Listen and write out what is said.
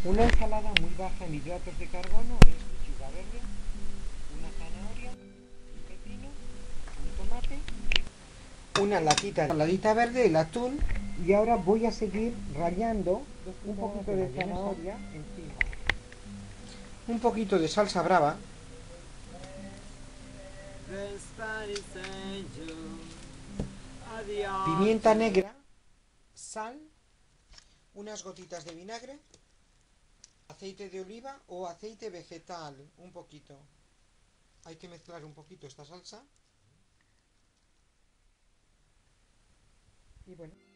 Una ensalada muy baja en hidratos de carbono es lechuga verde, una zanahoria, un pepino, un tomate, una latita verde, el atún, y ahora voy a seguir rallando un poquito de zanahoria encima. Un poquito de salsa brava, pimienta negra, sal, unas gotitas de vinagre, aceite de oliva o aceite vegetal, un poquito. Hay que mezclar un poquito esta salsa. Y bueno.